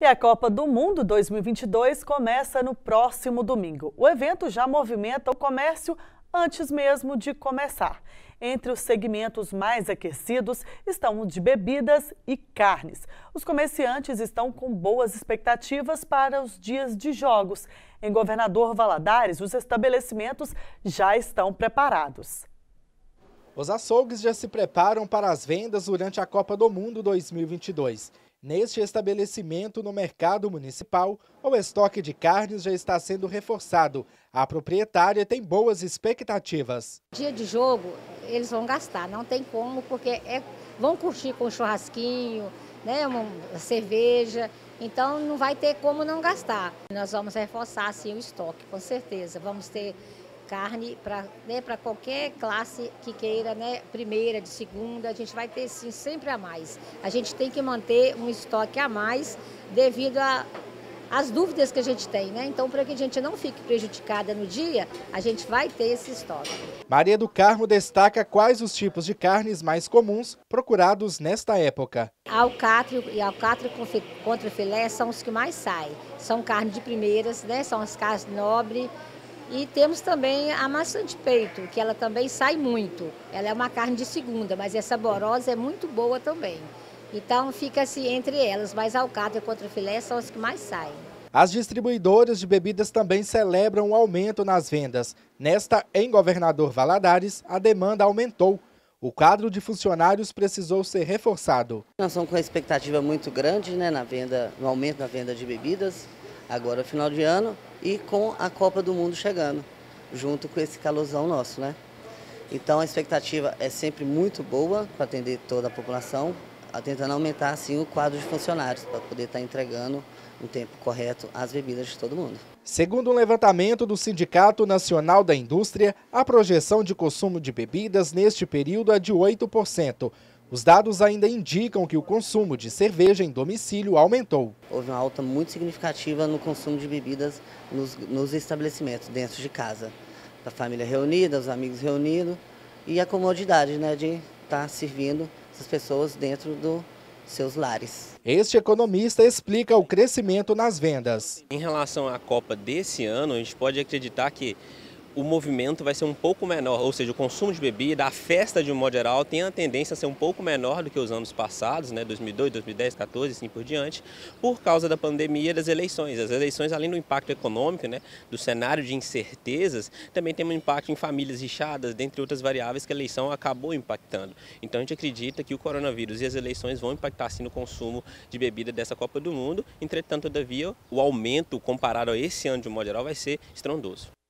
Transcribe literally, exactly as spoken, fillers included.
E a Copa do Mundo dois mil e vinte e dois começa no próximo domingo. O evento já movimenta o comércio antes mesmo de começar. Entre os segmentos mais aquecidos estão o de bebidas e carnes. Os comerciantes estão com boas expectativas para os dias de jogos. Em Governador Valadares, os estabelecimentos já estão preparados. Os açougues já se preparam para as vendas durante a Copa do Mundo dois mil e vinte e dois. Neste estabelecimento no mercado municipal, o estoque de carnes já está sendo reforçado. A proprietária tem boas expectativas. Dia de jogo, eles vão gastar, não tem como, porque é, vão curtir com churrasquinho, né, uma cerveja, então não vai ter como não gastar. Nós vamos reforçar assim, o estoque, com certeza. Vamos ter carne para né, para qualquer classe que queira, né, primeira, de segunda, a gente vai ter sim sempre a mais. A gente tem que manter um estoque a mais devido às dúvidas que a gente tem, né? Então, para que a gente não fique prejudicada no dia, a gente vai ter esse estoque. Maria do Carmo destaca quais os tipos de carnes mais comuns procurados nesta época. Alcatra e alcatra contra filé são os que mais saem. São carnes de primeiras, né? São as carnes nobres. E temos também a maçã de peito, que ela também sai muito. Ela é uma carne de segunda, mas é saborosa, é muito boa também. Então fica-se entre elas, mas a alcatra e contra filé são as que mais saem. As distribuidoras de bebidas também celebram um aumento nas vendas. Nesta, em Governador Valadares, a demanda aumentou. O quadro de funcionários precisou ser reforçado. Nós estamos com uma expectativa muito grande, né, na venda, no aumento da venda de bebidas, agora final de ano, e com a Copa do Mundo chegando, junto com esse calorzão nosso, né? Então a expectativa é sempre muito boa para atender toda a população, tentando aumentar assim o quadro de funcionários, para poder estar entregando no tempo correto as bebidas de todo mundo. Segundo um levantamento do Sindicato Nacional da Indústria, a projeção de consumo de bebidas neste período é de oito por cento. Os dados ainda indicam que o consumo de cerveja em domicílio aumentou. Houve uma alta muito significativa no consumo de bebidas nos, nos estabelecimentos, dentro de casa. A família reunida, os amigos reunidos e a comodidade, né, de estar servindo essas pessoas dentro dos seus lares. Este economista explica o crescimento nas vendas. Em relação à Copa desse ano, a gente pode acreditar que o movimento vai ser um pouco menor, ou seja, o consumo de bebida, a festa de um modo geral tem a tendência a ser um pouco menor do que os anos passados, né, dois mil e dois, dois mil e dez, dois mil e quatorze, assim por diante, por causa da pandemia e das eleições. As eleições, além do impacto econômico, né, do cenário de incertezas, também tem um impacto em famílias inchadas, dentre outras variáveis que a eleição acabou impactando. Então a gente acredita que o coronavírus e as eleições vão impactar sim no consumo de bebida dessa Copa do Mundo, entretanto, todavia, o aumento comparado a esse ano de um modo geral vai ser estrondoso.